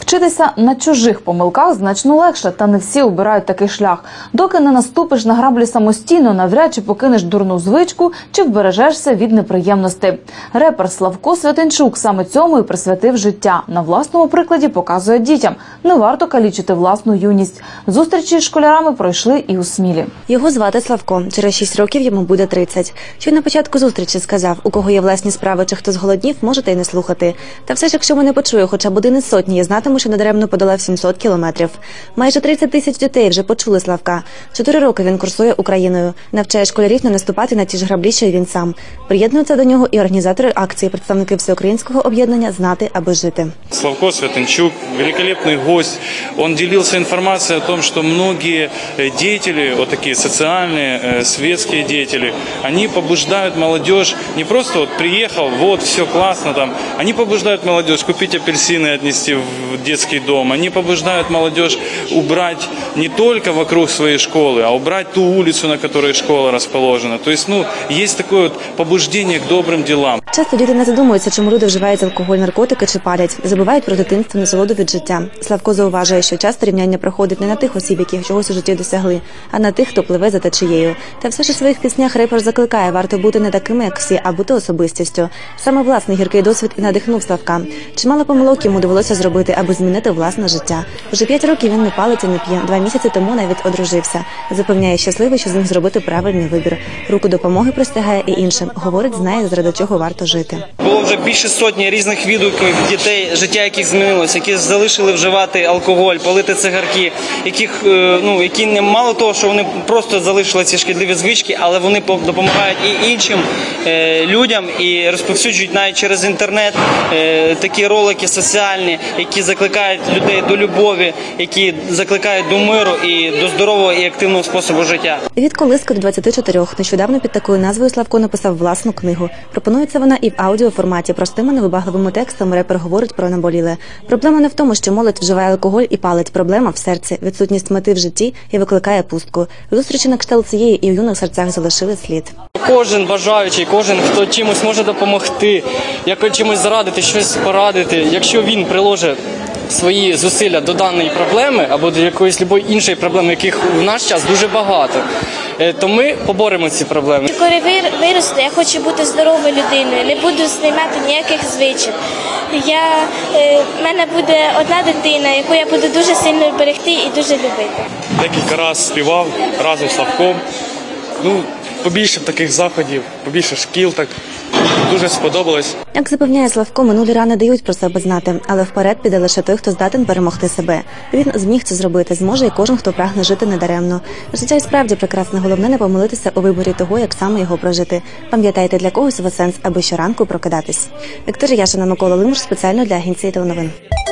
Вчитися на чужих помилках значно легше, та не всі обирають такий шлях. Доки не наступиш на граблі самостійно, навряд чи покинеш дурну звичку чи вбережешся від неприємностей. Репер Славко Святинчук саме цьому і присвятив життя. На власному прикладі показує дітям – не варто калічити власну юність. Зустрічі з школярами пройшли і у Смілі. Його звати Славко. Через 6 років йому буде 30. Що на початку зустрічі сказав, у кого є власні справи чи хто зголоднів, можете й не слухати. Та все ж, якщо мене почує хоча б один із сотні, я знатиму, що надаремно подолав 700 кілометрів. Майже 30 тисяч дітей вже почули Славка. 4 роки він курсує Україною. Навчає школярів не наступати на ті ж граблі, що й він сам. Приєднуються до нього і організатори акції, представники всеукраїнського об'єднання «Знати, аби жити». Славко Святинчук – великолепный гость. Он делился информацией о том, что многие деятели, вот такие социальные, светские деятели, они побуждают молодежь не просто вот приехал, вот все классно там, они побуждают молодежь купить апельсины и отнести в детский дом, они побуждают молодежь убрать не только вокруг своей школы, а убрать ту улицу, на которой школа расположена. То есть, есть такое вот побуждение к добрым делам. Часто діти не задумуються, чому люди вживають алкоголь, наркотики чи палять. Забувають про дитинство, насолоду від життя. Славко зауважує, що часто рівняння проходить не на тих осіб, які чогось у житті досягли, а на тих, хто пливе за течією. Та все ж у своїх піснях репер закликає, варто бути не такими, як всі, а бути особистістю. Саме власний гіркий досвід і надихнув Славка. Чимало помилок йому довелося зробити, аби змінити власне життя. Вже 5 років він не палить і не п'є. 2 місяці тому навіть одружився. Запевняє щасливий, що зміг зробити правильний вибір. Руку допомоги простягає і іншим. Говорить, знає, заради чого варто жити. Було вже більше сотні різних відгуків дітей, життя яких змінилося, які залишили вживати алкоголь, палити цигарки, які не мало того, що вони просто залишили ці шкідливі звички, але вони допомагають і іншим людям і розповсюджують навіть через інтернет такі ролики соціальні, які закликають людей до любові, які закликають до миру і до здорового і активного способу життя. Від колиски до 24. Нещодавно під такою назвою Славко написав власну книгу. Пропонується вона і в аудіоформаті. Простими невибагливими текстами репер говорить про наболіле. Проблема не в тому, що молодь вживає алкоголь і палить. Проблема в серці, відсутність мети в житті і викликає пустку. Зустрічі на кшталт цієї і в юних серцях залишили слід. Кожен бажаючий, кожен, хто чимось може допомогти, як чимось зарадити, щось порадити, якщо він приложить свої зусилля до даної проблеми або до якоїсь любої іншої проблеми, яких в наш час дуже багато, то ми поборемо ці проблеми. Коли виросту, я хочу бути здоровою людиною, не буду знімати ніяких звичок. В мене буде одна дитина, яку я буду дуже сильно берегти і дуже любити. Декілька разів співав разом з Славком. Побільше таких заходів, побільше шкіл, так дуже сподобалось. Як запевняє Славко, минулі рани дають про себе знати, але вперед піде лише той, хто здатен перемогти себе. Він зміг це зробити, зможе і кожен, хто прагне жити недаремно. Життя і справді прекрасне, головне не помилитися у виборі того, як саме його прожити. Пам'ятайте, для когось сенс, аби щоранку прокидатись. Вікторія Яшина, Микола Лимуш, спеціально для агенції теленовин.